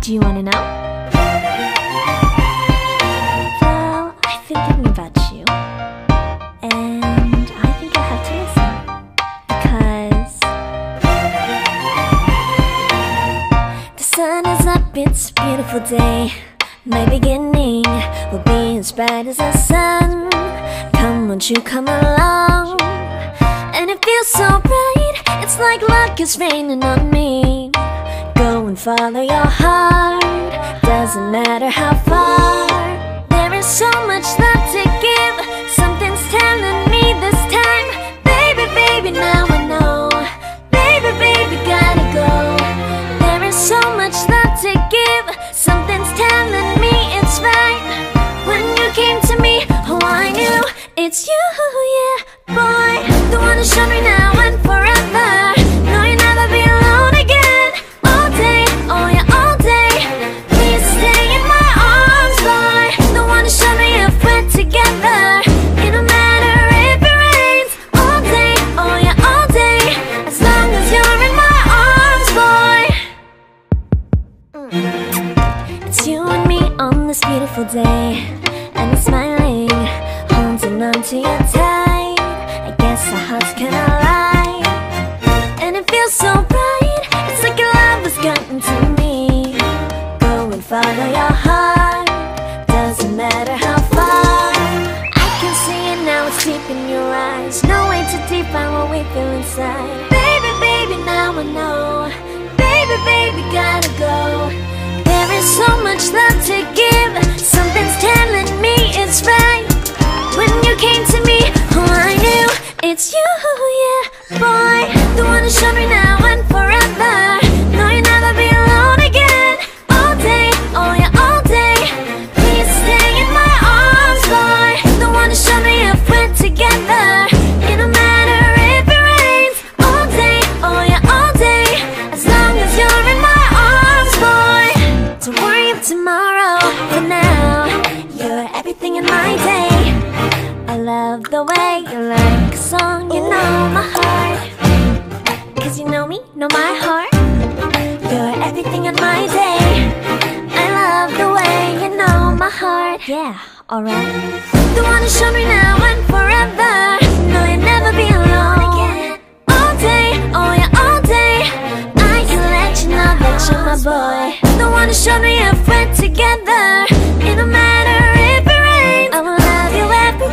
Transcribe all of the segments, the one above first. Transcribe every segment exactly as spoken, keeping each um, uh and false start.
Do you wanna know? Well, I've been thinking about you, and I think I have to listen, because the sun is up, it's a beautiful day. My beginning will be as bright as the sun. Come, won't you come along? And it feels so bright, it's like luck is raining on me. Go and follow your heart, doesn't matter how far. There is so much love to give, something's telling me this time. Baby, baby, now I know. Baby, baby, gotta go. There is so much love to give, something's telling me it's right. When you came to me, oh I knew it's you, yeah, boy. The one who showed me now and forever. No, you'll never be alone again. All day, oh yeah, all day. Please stay in my arms, boy. The one who showed me if we're together. It don't matter if it rains. All day, oh yeah, all day. As long as you're in my arms, boy. mm. It's you and me on this beautiful day, and it's smiling, holding on to you tight. I guess our hearts cannot lie, and it feels so bright. It's like your love has gotten to me. Go and follow your heart, doesn't matter how far. I can see it now, it's deep in your eyes. No way to define what we feel inside. Baby, baby, now I know. Baby, baby, gotta go. There is so much love to give, something's telling me it's right. When you came to me, oh I knew it's you, yeah, boy. The one who showed me now and forever. No, you'll never be alone again. All day, oh yeah, all day. Please stay in my arms, boy. The one who showed me if we're together. It don't matter if it rains. All day, oh yeah, all day. As long as you're in my arms, boy. Don't worry about tomorrow, for now you're everything in my day. I love the way you like a song, you know my heart. Cause you know me, know my heart. You're everything in my day. I love the way you know my heart. Yeah, alright. The one who showed me now and forever. No, you'll never be alone again. All day, oh yeah, all day. I can let you know that you're my boy. The one who showed me if we're together. It don't matter if it rains. I will love you every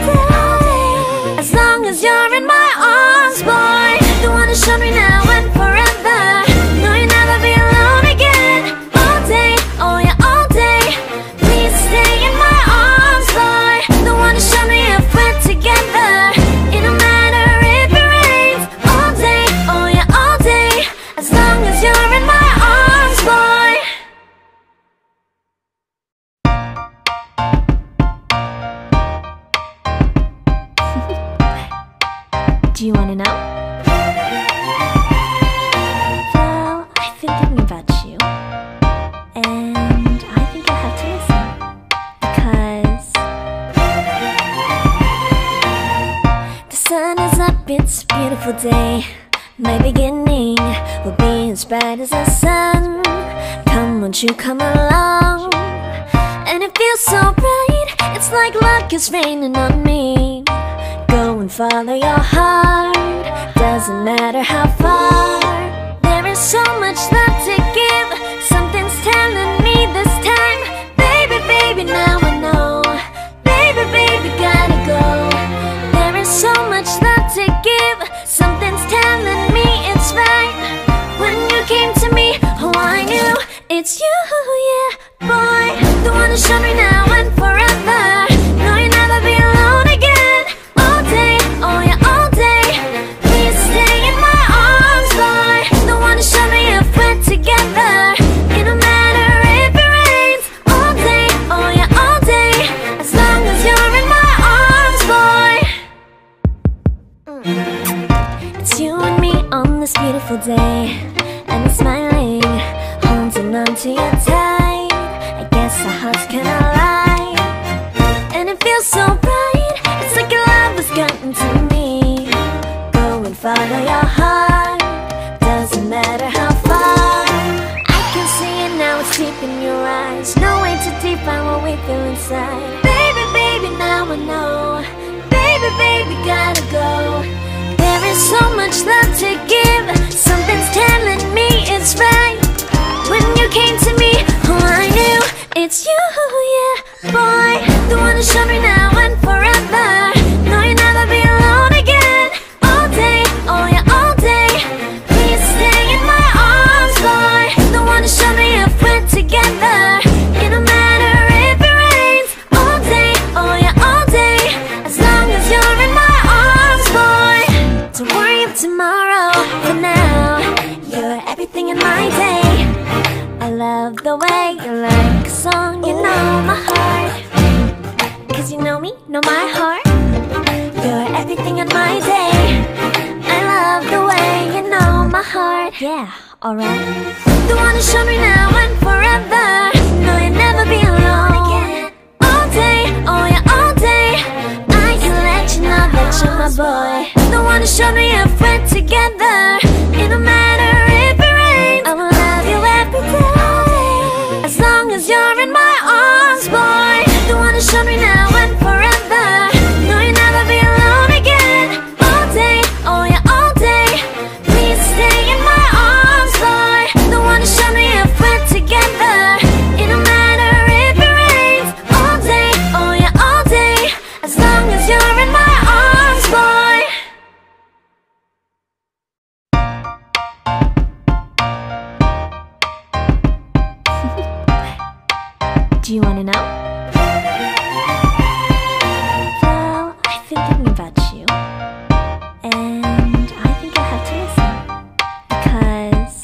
day. As long as you're in my arms, boy. The one who showed me now and forever. No, you'll never be alone again. All day, oh yeah, all day. Please stay in my arms, boy. The one who showed me if we're together. It don't matter if it rains. All day, oh yeah, all day. As long as you're in my arms, boy. Do you wanna know? Well, I've been thinking about you, and I think I have to listen, because the sun is up, it's a beautiful day. My beginning will be as bright as the sun. Come, won't you come along? And it feels so bright, it's like luck is raining on me. Go and follow your heart, doesn't matter how far. There is so much love to give, something's telling me this time. Baby, baby, now I know. Baby, baby, gotta go. There is so much love to give, something's telling me it's right. When you came to me, oh I knew it's you, yeah, boy. The one who showed me now and forever. No, you'll never be alone again. All day, oh yeah, all day. Please stay in my arms, boy. The one who showed me if we're together. It don't matter if it rains. All day, oh yeah, all day. As long as you're in my arms, boy. mm. It's you and me on this beautiful day, and it's smiling, holding on to you tight. I guess our hearts cannot lie, and it feels so bright. It's like your love has gotten to me. Go and follow your heart, doesn't matter how far. I can see it now, it's deep in your eyes. No way to define what we feel inside. Baby, baby, now I know. Baby, baby, gotta go. There is so much love to give. Something's telling me it's right. When you came to me, oh, I knew it's you, yeah, boy. The one to show me now and forever. No, you'll never be alone again. All day, oh yeah, all day. Please stay in my arms, boy. The one to show me if we're together. It don't matter if it rains. All day, oh yeah, all day. As long as you're in my arms, boy. Don't worry of tomorrow. For now, you're everything in my day. I love the way you like a song. You know my heart, cause you know me, know my heart. You're everything in my day. I love the way you know my heart. Yeah, alright. The one to show me now and forever. No, you'll never be alone again. All day, oh yeah, all day. I can let you know that you're my boy. The one to show me if we're together. It don't matter if it rains. I will love you every day. As long as you're in my arms, boy. The one to show me now and forever. No, you'll never be alone again. All day, oh yeah, all day. Please stay in my arms, boy. The one to show me if we're together. It don't matter if it rains. All day, oh yeah, all day. As long as you're in my arms, boy. Do you wanna know? Well, I've been thinking about you, and I think I'll have to listen. Because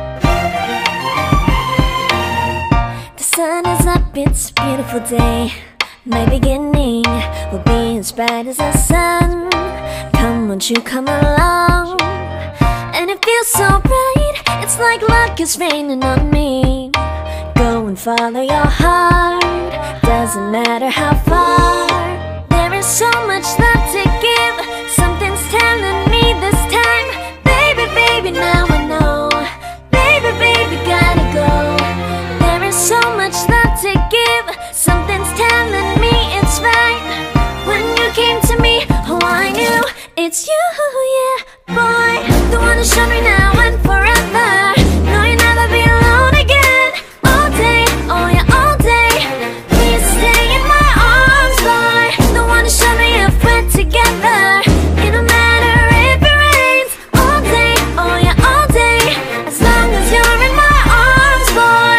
the sun is up, it's a beautiful day. My beginning will be as bright as the sun. Come, won't you come along? And it feels so bright, it's like luck is raining on me. Go and follow your heart, doesn't matter how far. There is so much love to give. Something's telling me this time. Baby, baby, now I know. Baby, baby, gotta go. There is so much love to give. Something's telling me it's right. When you came to me, oh, I knew it's you, yeah, boy. The one to show me now and forever. No, you'll never be alone again. All day, oh yeah, all day. Please stay in my arms, boy. The one to show me if we're together. It don't matter if it rains. All day, oh yeah, all day. As long as you're in my arms, boy.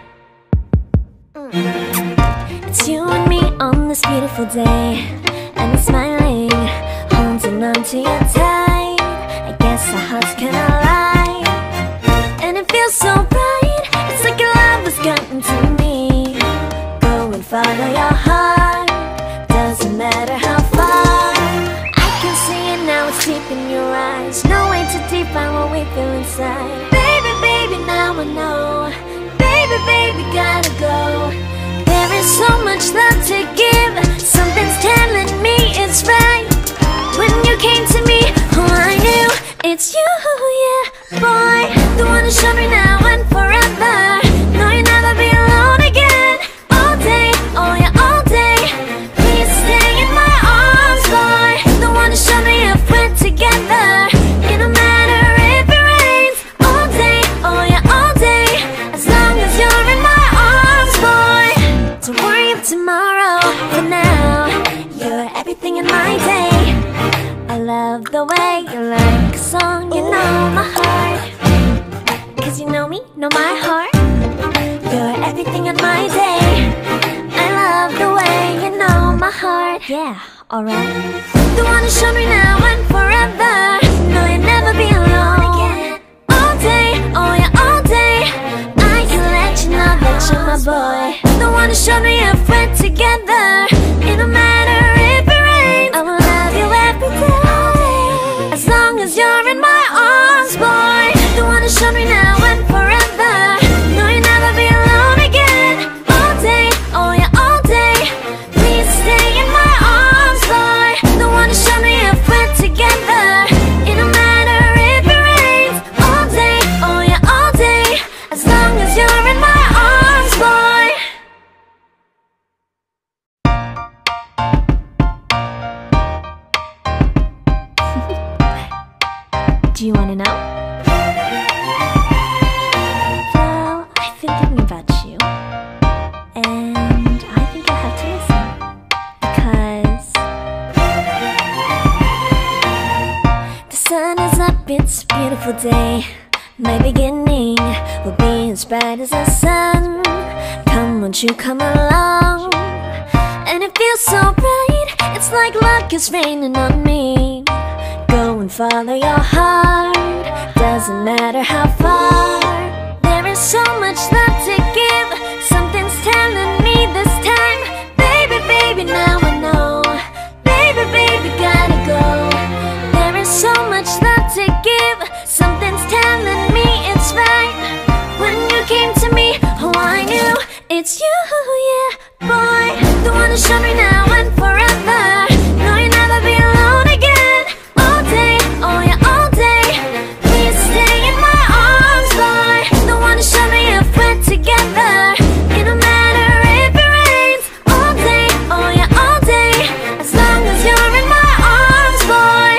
Mm. It's you and me on this beautiful day, and we're smiling, holding on to you tight. I guess our hearts can align, and it feels so bright. It's like your love has gotten to me. Go and follow your heart, doesn't matter how far. I can see it now, it's deep in your eyes. No way to define what we feel inside. Baby, baby, now I know. Baby, baby, gotta go. There is so much love to give. Something's telling me it's right. When you came to me, oh, I knew it's you, yeah, boy. The one to show me now and forever. No, you'll never be alone again. All day, oh yeah, all day. Please stay in my arms, boy. The one to show me if we're together. It don't matter if it rains. All day, oh yeah, all day. As long as you're in my arms, boy. Don't worry of tomorrow. For now, you're everything in my day. I love the way you like a song. You know my heart, cause you know me, know my heart. You're everything in my day. I love the way you know my heart. Yeah, alright. The one to show me now and forever. No, you'll never be alone again. All day, oh yeah, all day. I can let you know that you're my boy. The one to show me if we're together. It don't matter if it rains. I will love you every day. As long as you're in my arms, boy. The one to show me now and forever. No, you'll never be alone again. All day, oh yeah, all day. Please stay in my arms, boy. The one to show me if we're together. It don't matter if it rains. All day, oh yeah, all day. As long as you're in my arms, boy. Do you wanna know? Well, I've been thinking about you, and I think you'll have to listen, because the sun is up, it's a beautiful day. My beginning will be as bright as the sun. Come, won't you come along? And it feels so bright, it's like luck is raining on me. Go and follow your heart, doesn't matter how far. There is so much love to give, something's telling me this time. Baby, baby, now I know. Baby, baby, gotta go. There is so much love to give, something's telling me it's right. When you came to me, oh I knew it's you, yeah, boy. The one who showed me now and forever. No, you'll never be alone again. All day, oh yeah, all day. Please stay in my arms, boy. The one who showed me if we're together. It don't matter if it rains. All day, oh yeah, all day. As long as you're in my arms, boy.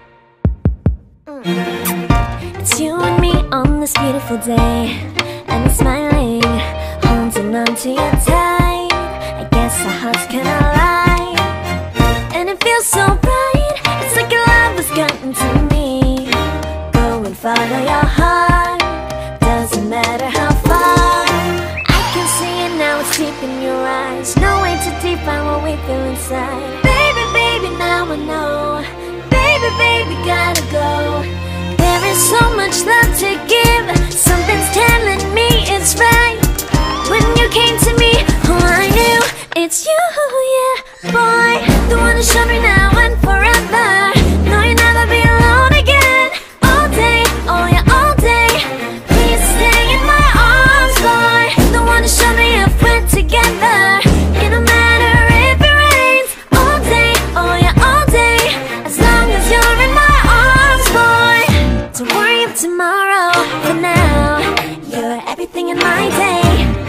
mm. It's you and me on this beautiful day, and we're smiling, holding on to you tight. I guess our hearts can align, and it feels so bright. It's like your love has gotten to me. Go and follow your heart, doesn't matter how far. I can see it now, it's deep in your eyes. No way to define what we feel inside. Baby, baby, now I know. Baby, baby, gotta go. There is so much love to give, something's telling me it's right. When you came to me, oh I knew it's you, yeah, boy. The one who showed me now and forever. No, you'll never be alone again. All day, oh yeah, all day. Please stay in my arms, boy. The one who showed me if we're together. It don't matter if it rains. All day, oh yeah, all day. As long as you're in my arms, boy. Don't worry of tomorrow, for now you're everything in my day.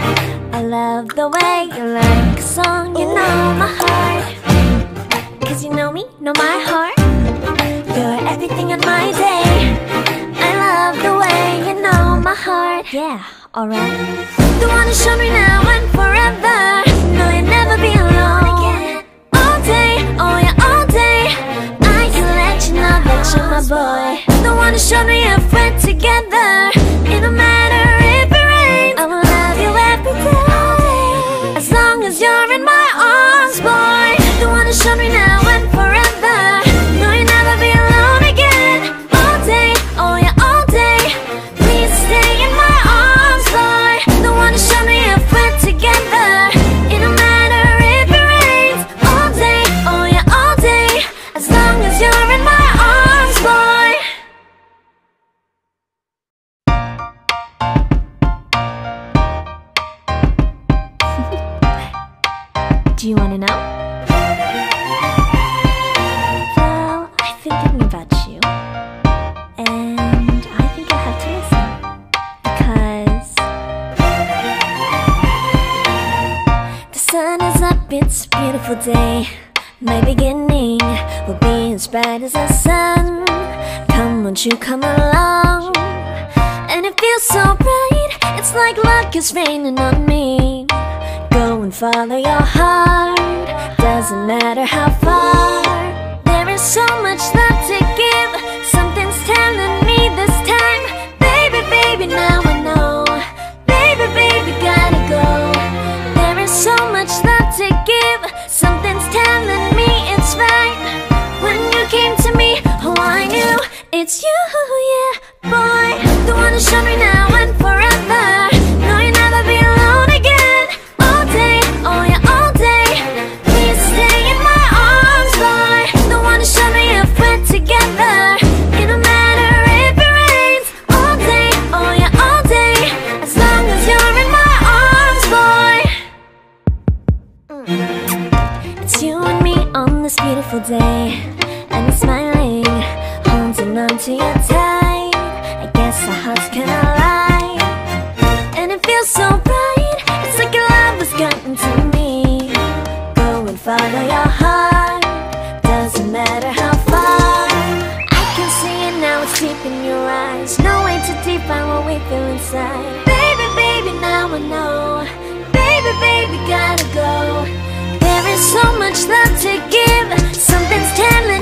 I love the way you like a song, you know my heart. Cause you know me, know my heart. You're everything in my day. I love the way you know my heart. Yeah, alright. The one who showed me now and forever. No, you'll never be alone again. All day, oh yeah, all day. I can let you know that you're my boy. The one who showed me if we're together. It don't matter if it rains. I will love you every day. As long as you're in my arms, boy. The one who showed me now and forever. No, you'll never be alone again. All day, oh yeah, all day. Please stay in my arms, boy. The one who showed me if we're together. It don't matter if it rains. All day, oh yeah, all day. As long as you're in my arms, boy. Do you wanna know? Well, I've been thinking about you, and I think you'll have to listen, because the sun is up, it's a beautiful day. My beginning will be as bright as the sun. Come, won't you come along? And it feels so bright, it's like luck is raining on me. Go and follow your heart, doesn't matter how far. There is so much love to give, something's telling me this time. Baby, baby, now I know. Baby, baby, gotta go. There is so much love to give, something's telling me it's right. When you came to me, oh I knew it's you, yeah, boy. The one who showed me now and forever. No, you'll never be alone again. All day, oh yeah, all day. Please stay in my arms, boy. The one who showed me if we're together. It don't matter if it rains. All day, oh yeah, all day. As long as you're in my arms, boy. mm. It's you and me on this beautiful day, and we're smiling, holding on to you tight. I guess our hearts can align, and it feels so bright. It's like your love has gotten to me. Go and follow your heart, doesn't matter how far. I can see it now, it's deep in your there's no way to define what we feel inside. Baby, baby, now I know. Baby, baby, gotta go. There is so much love to give. Something's telling